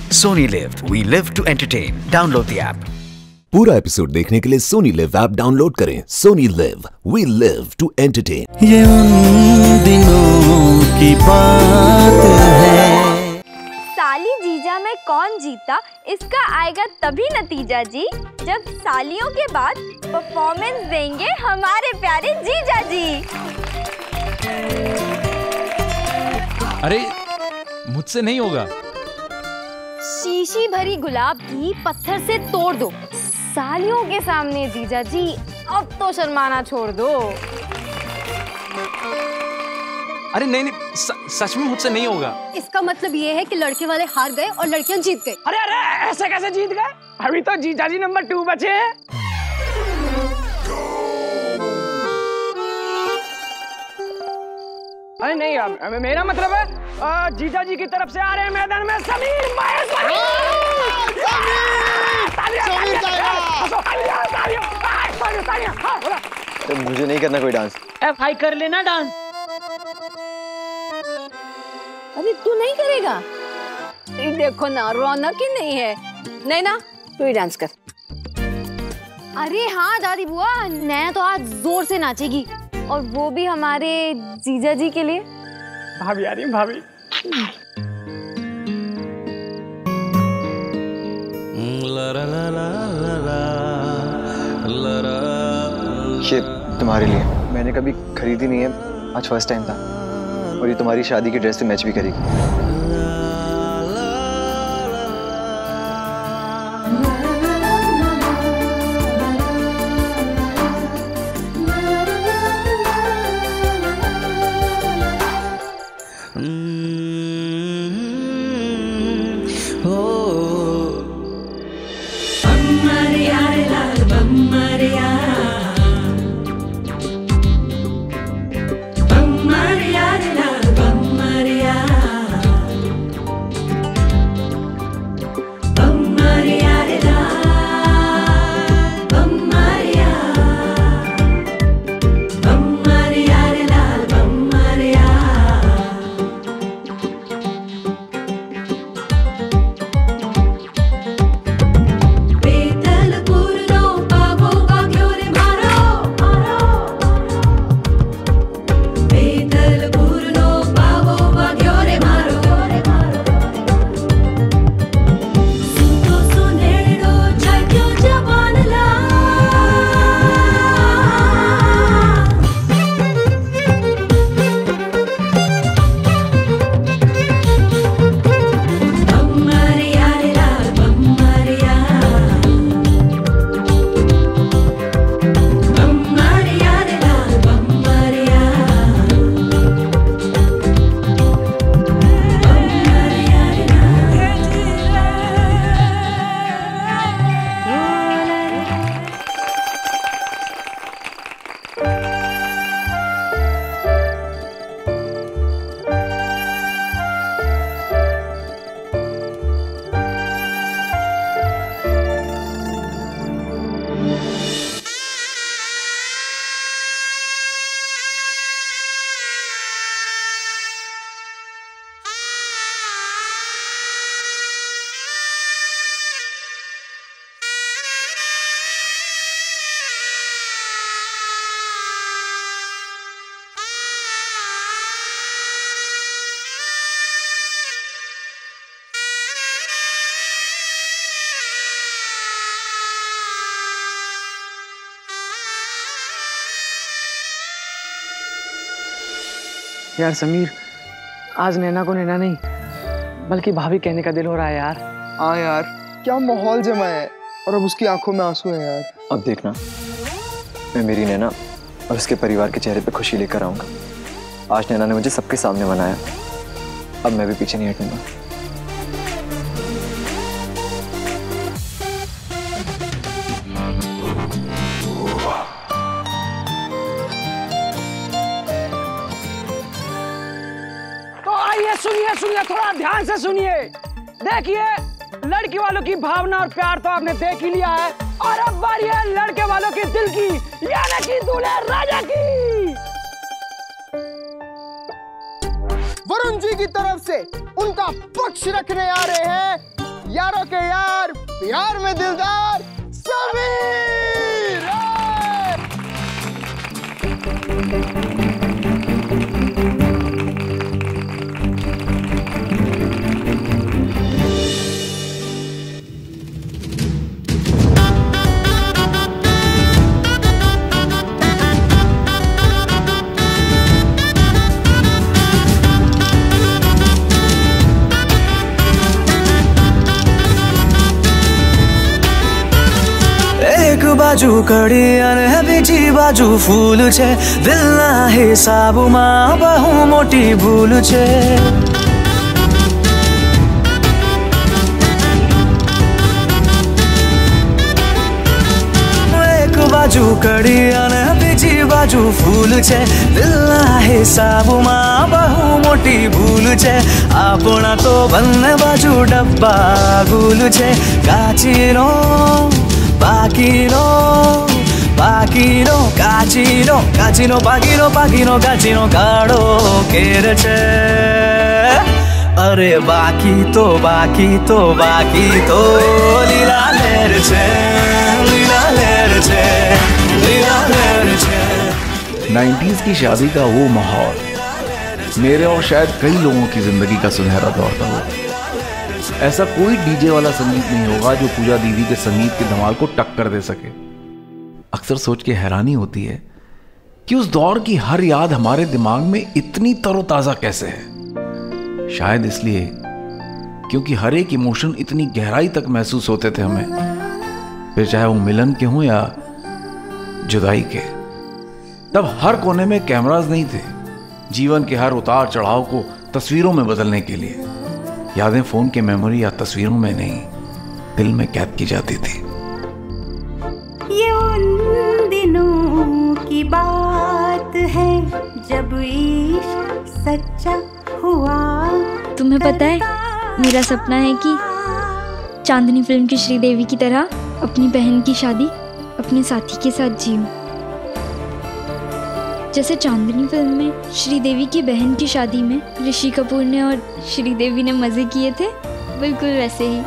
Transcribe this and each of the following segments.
Sony Live. We live to entertain. Download the app. पूरा episode देखने के लिए सोनी लिव ऐप डाउनलोड करें। Sony LIV, we live to entertain. ये उन दिनों की बात है। साली जीजा में कौन जीता, इसका आएगा तभी नतीजा जी, जब सालियों के बाद परफॉर्मेंस देंगे हमारे प्यारे जीजा जी। अरे मुझसे नहीं होगा। शीशी भरी गुलाब की पत्थर से तोड़ दो सालियों के सामने जीजा जी, अब तो शर्माना छोड़ दो। अरे नहीं, सच में मुझसे नहीं होगा। इसका मतलब ये है कि लड़के वाले हार गए और लड़कियां जीत गई। अरे अरे ऐसे कैसे जीत गए? अभी तो जीजा जी नंबर 2 बचे हैं। अरे नहीं, मेरा मतलब है जीजा जी की तरफ से आ रहे हैं मैदान में समीर मुझे नहीं करना कोई डांस। FI कर लेना डांस। अरे तू नहीं करेगा? देखो ना, रौनक ही नहीं है। नैना तू ही डांस कर। अरे हाँ दादी बुआ, नैना तो आज जोर से नाचेगी, और वो भी हमारे जीजा जी के लिए। भाभी आ रही है, भाभी। ये तुम्हारे लिए मैंने कभी खरीदी नहीं है, आज फर्स्ट टाइम था, और ये तुम्हारी शादी की ड्रेस से मैच भी करेगी। यार समीर, आज नैना को नैना नहीं बल्कि भाभी कहने का दिल हो रहा है यार। हाँ यार, क्या माहौल जमा है, और अब उसकी आंखों में आंसू है यार। अब देखना, मैं मेरी नैना और उसके परिवार के चेहरे पे खुशी लेकर आऊंगा। आज नैना ने मुझे सबके सामने मनाया, अब मैं भी पीछे नहीं हटूंगा। सुनिए सुनिए, थोड़ा ध्यान से सुनिए। देखिए, लड़की वालों की भावना और प्यार तो आपने देख ही लिया है, और अब बारी है लड़के वालों की दिल की, यानी कि दूल्हे राजा की। वरुण जी की तरफ से उनका पक्ष रखने आ रहे हैं यारों के यार, प्यार में दिलदार समीर। एक बाजू कड़ी અને બીજી બાજુ ફૂલ છે દિલના હિસાબમાં બહુ મોટી ભૂલ છે એક બાજુ કડી અને બીજી બાજુ ફૂલ છે દિલના હિસાબમાં બહુ મોટી ભૂલ છે આપણા તો બંને બાજુ ડબ્બા ગુલ છે કાચીનો Pakino, Pakino, Cachino, Cachino, Pakino, Pakino, Cachino, Caro, Kereche. अरे बाकी तो लीला लेर छे, लीला लेर छे, लीला लेर छे। 90s की शादी का वो माहौल मेरे और शायद कई लोगों की जिंदगी का सुनहरा दौर था वो। ऐसा कोई डीजे वाला संगीत नहीं होगा जो पूजा दीदी के संगीत के धमाल को टक्कर दे सके। अक्सर सोच के हैरानी होती है कि उस दौर की हर याद हमारे दिमाग में इतनी तरोताजा कैसे है। शायद इसलिए क्योंकि हर एक इमोशन इतनी गहराई तक महसूस होते थे हमें, फिर चाहे वो मिलन के हों या जुदाई के। तब हर कोने में कैमरास नहीं थे जीवन के हर उतार चढ़ाव को तस्वीरों में बदलने के लिए। यादें फोन के मेमोरी या तस्वीरों में नहीं, दिल में कैद की जाती थी। ये उन दिनों की बात है जब इश्क सच्चा हुआ। तुम्हें पता है मेरा सपना है कि चांदनी फिल्म की श्रीदेवी की तरह अपनी बहन की शादी अपने साथी के साथ जीऊं। जैसे चांदनी फिल्म में श्रीदेवी की बहन की शादी में ऋषि कपूर ने और श्रीदेवी ने मजे किए थे, बिल्कुल वैसे ही।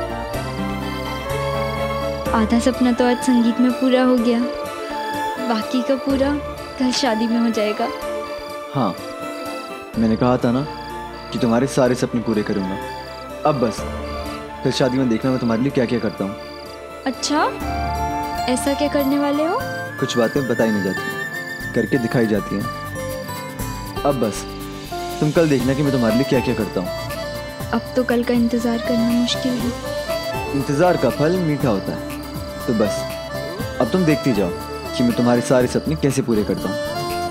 आधा सपना तो आज संगीत में पूरा हो गया, बाकी का पूरा कल शादी में हो जाएगा। हाँ, मैंने कहा था ना कि तुम्हारे सारे सपने पूरे करूंगा। अब बस कल शादी में देखना मैं तुम्हारे लिए क्या क्या करता हूँ। अच्छा, ऐसा क्या करने वाले हो? कुछ बातें बताई नहीं जाती, करके दिखाई जाती हैं। अब बस तुम कल देखना कि मैं तुम्हारे लिए क्या क्या करता हूँ। अब तो कल का इंतजार करना मुश्किल है। इंतजार का फल मीठा होता है, तो बस अब तुम देखती जाओ कि मैं तुम्हारे सारे सपने कैसे पूरे करता हूँ।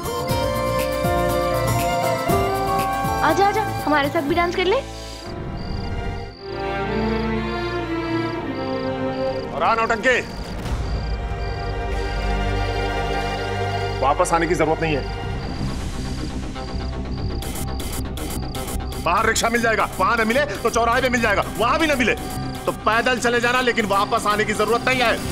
आजा आजा, हमारे साथ भी डांस कर ले। और आ नौटंकी, वापस आने की जरूरत नहीं है। बाहर रिक्शा मिल जाएगा, वहां न मिले तो चौराहे पे मिल जाएगा, वहां भी न मिले तो पैदल चले जाना, लेकिन वापस आने की जरूरत नहीं है।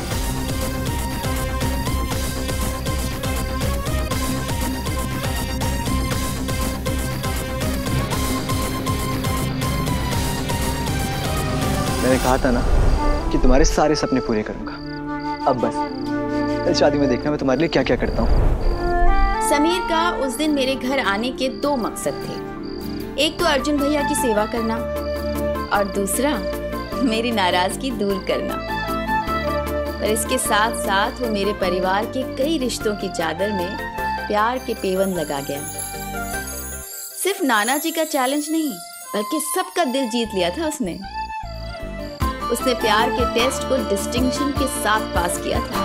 मैंने कहा था ना कि तुम्हारे सारे सपने पूरे करूंगा। अब बस कल शादी में देखना मैं तुम्हारे लिए क्या क्या करता हूँ। समीर का उस दिन मेरे घर आने के 2 मकसद थे। एक तो अर्जुन भैया की सेवा करना और दूसरा मेरी नाराजगी दूर करना। पर इसके साथ साथ वो मेरे परिवार के कई रिश्तों की चादर में प्यार के पेवन लगा गया। सिर्फ नाना जी का चैलेंज नहीं, बल्कि सबका दिल जीत लिया था उसने। उसने प्यार के टेस्ट को डिस्टिंक्शन के साथ पास किया था।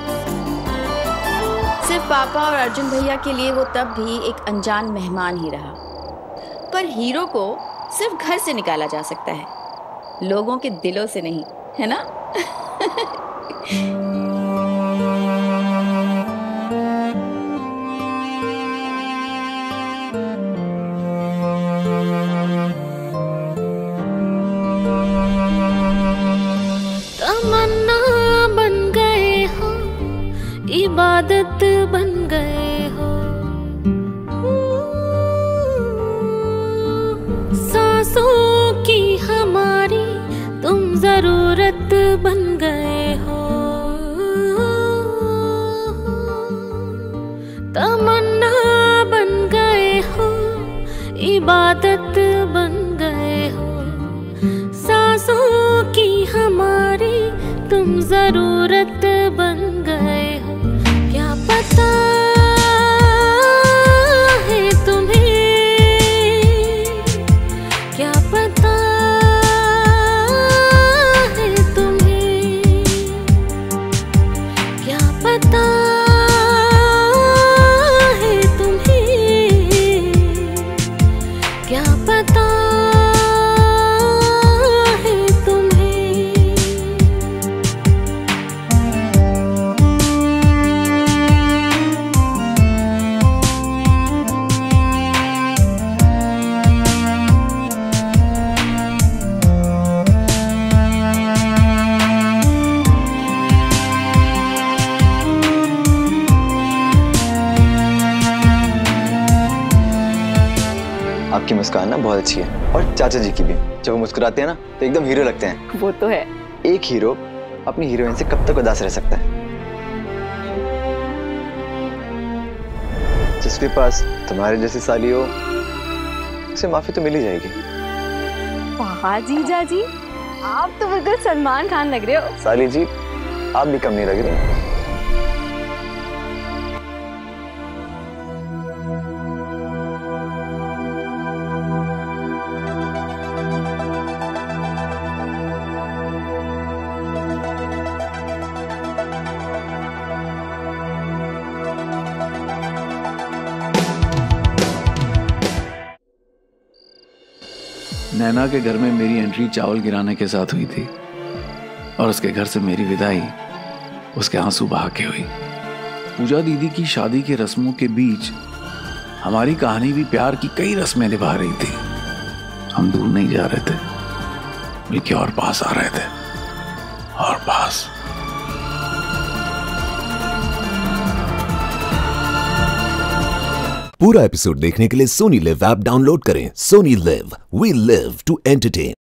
सिर्फ पापा और अर्जुन भैया के लिए वो तब भी एक अनजान मेहमान ही रहा। पर हीरो को सिर्फ घर से निकाला जा सकता है, लोगों के दिलों से नहीं, है ना? तमन्ना बन गए हो, इबादत बन गए हो, सांसों की हमारी तुम तुम जरूरत बन गए हो। क्या पता है तुम्हें, क्या पता है तुम्हें, क्या पता है तुम्हें, क्या पता आपकी मुस्कान ना बहुत अच्छी है, और चाचा जी की भी। जब वो मुस्कुराते हैं ना तो एकदम हीरो लगते हैं। वो तो है। एक हीरो अपनी हीरोइन से कब तक उदास रह सकता है। जिसके पास तुम्हारे जैसी साली हो उसे माफी तो मिल ही जाएगी। वाह जीजा जी, आप तो बिल्कुल सलमान खान लग रहे हो। साली जी आप भी कम नहीं लग रही। नैना के घर में मेरी एंट्री चावल गिराने के साथ हुई थी, और उसके घर से मेरी विदाई उसके आंसू बहा के हुई। पूजा दीदी की शादी के रस्मों के बीच हमारी कहानी भी प्यार की कई रस्में निभा रही थी। हम दूर नहीं जा रहे थे, बल्कि और पास आ रहे थे, और पास। पूरा एपिसोड देखने के लिए सोनी लिव ऐप डाउनलोड करें। Sony LIV, we live to entertain.